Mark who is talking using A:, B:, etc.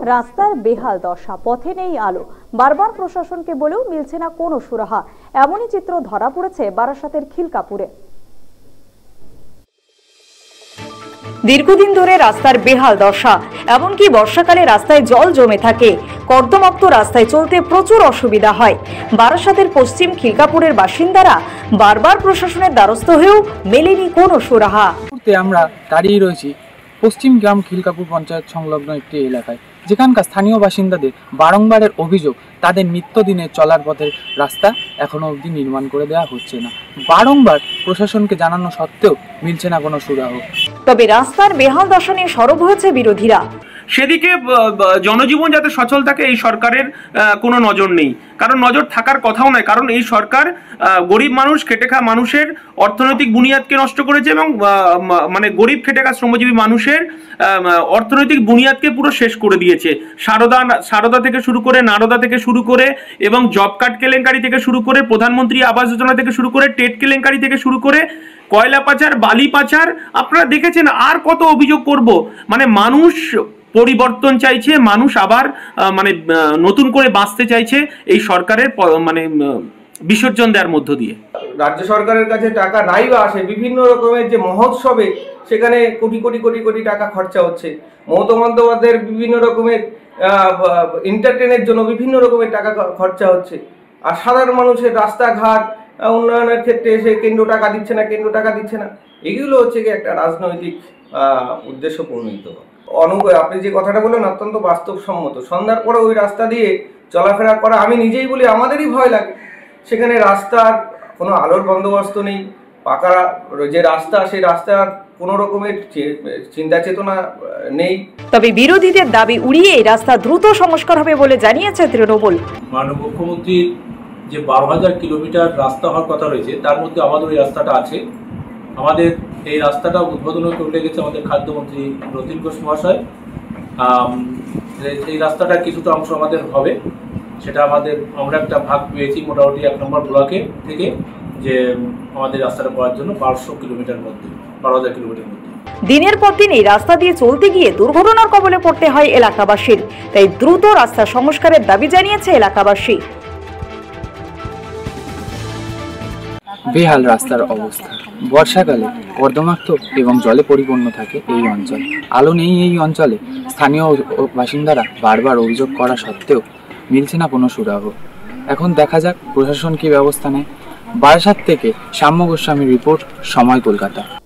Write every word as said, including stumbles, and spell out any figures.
A: রাস্তার বেহাল দশা, পথে নেই আলো, বারবার প্রশাসনকে বলেও মিলছে না কোনো সুরাহা। এমনই চিত্র ধরা পড়েছে বারাসাতের খিলকাপুরে। দীর্ঘদিন ধরে রাস্তার বেহাল দশা, এমনকি বর্ষাকালে রাস্তায় জল জমে থাকে। কর্দমাক্ত রাস্তায় চলতে প্রচুর অসুবিধা হয়। বারাসাতের পশ্চিম খিলকাপুরের বাসিন্দারা বারবার প্রশাসনের দ্বারস্থ হয়েও মেলেনি কোনো সুরাহা।
B: আমরা দাঁড়িয়ে রয়েছি পশ্চিম গ্রাম খিলকাপুর পঞ্চায়েত সংলগ্ন একটি এলাকায়, যেখানকার স্থানীয় বাসিন্দাদের বারংবারের অভিযোগ তাদের নিত্যদিনের চলার পথের রাস্তা এখনো অবধি নির্মাণ করে দেওয়া হচ্ছে না। বারংবার প্রশাসনকে জানানো সত্ত্বেও মিলছে না কোনো সুরাহা।
A: তবে রাস্তার বেহাল দশা নিয়ে সরব হয়েছে বিরোধীরা।
C: সেদিকে জনজীবন যাতে সচল থাকে এই সরকারের কোনো নজর নেই, কারণ নজর থাকার কথাও নয়। কারণ এই সরকার গরিব মানুষ, খেটে খাওয়া মানুষের অর্থনৈতিক বুনিয়াদকে নষ্ট করেছে এবং মানে গরিব খেটে খাওয়া শ্রমজীবী মানুষের অর্থনৈতিক বুনিয়াদকে পুরো শেষ করে দিয়েছে। সারদা সারদা থেকে শুরু করে, নারদা থেকে শুরু করে এবং জব কার্ড কেলেঙ্কারি থেকে শুরু করে, প্রধানমন্ত্রী আবাস যোজনা থেকে শুরু করে, টেট কেলেঙ্কারি থেকে শুরু করে, কয়লা পাচার, বালি পাচার, আপনারা দেখেছেন। আর কত অভিযোগ করব? মানে মানুষ পরিবর্তন চাইছে, মানুষ আবার মানে নতুন করে বাঁচতে চাইছে এই সরকারের মানে বিসর্জন দেওয়ার মধ্য দিয়ে।
D: রাজ্য সরকারের কাছে টাকা নাই বা আসে, বিভিন্ন রকমের যে মহোৎসবে সেখানে কোটি কোটি কোটি কোটি টাকা খরচা হচ্ছে। মমতা বন্দ্যোপাধ্যায়ের বিভিন্ন রকমের এন্টারটেনের জন্য বিভিন্ন রকমের টাকা খরচা হচ্ছে। আর সাধারণ মানুষের রাস্তাঘাট উন্নয়নের ক্ষেত্রে এসে কেন্দ্র টাকা দিচ্ছে না, কেন্দ্র টাকা দিচ্ছে না। এগুলো হচ্ছে কি একটা রাজনৈতিক উদ্দেশ্য প্রণীত। অনুগ আপনি যে কথাটা বললেন অত্যন্ত বাস্তবসম্মত। সন্ধ্যার পরে ওই রাস্তা দিয়ে চলাফেরা করা, আমি নিজেই বলি আমাদেরই ভয় লাগে। সেখানে রাস্তার কোনো আলোর বন্দোবস্ত নেই, পাকা যে রাস্তা সেই রাস্তার কোনো রকমের চিন্তা চেতনা নেই।
A: তবে বিরোধীদের দাবি উড়িয়ে এই রাস্তা দ্রুত সংস্কার হবে বলে জানিয়েছে তৃণমূল।
E: মাননীয় মুখ্যমন্ত্রীর যে বারো হাজার কিলোমিটার রাস্তা হওয়ার কথা রয়েছে, তার মধ্যে আমাদের ওই রাস্তাটা আছে। আমাদের এই রাস্তাটা উদ্বোধন করে গেছে আমাদের খাদ্যমন্ত্রী রতিন ঘোষ মহাশয়। এই রাস্তাটা কিছুটা অংশ আমাদের হবে, সেটা আমাদের আমরা একটা ভাগ পেয়েছি মোটামুটি এক নম্বর ব্লকে থেকে, যে আমাদের রাস্তাটা করার জন্য বারোশো কিলোমিটার মধ্যে বারো হাজার কিলোমিটার মধ্যে।
A: দিনের পর দিন এই রাস্তা দিয়ে চলতে গিয়ে দুর্ঘটনার কবলে পড়তে হয় এলাকাবাসীর। তাই দ্রুত রাস্তা সংস্কারের দাবি জানিয়েছে এলাকাবাসী।
B: বেহাল রাস্তার অবস্থা, বর্ষাকালে কর্দমাক্ত এবং জলে পরিপূর্ণ থাকে এই অঞ্চল। আলো নেই এই অঞ্চলে। স্থানীয় বাসিন্দারা বারবার অভিযোগ করা সত্ত্বেও মিলছে না কোনো সুরাহা। এখন দেখা যাক প্রশাসন কি ব্যবস্থা নেয়। বারাসাত থেকে শ্যাম্য গোস্বামীর রিপোর্ট, সময় কলকাতা।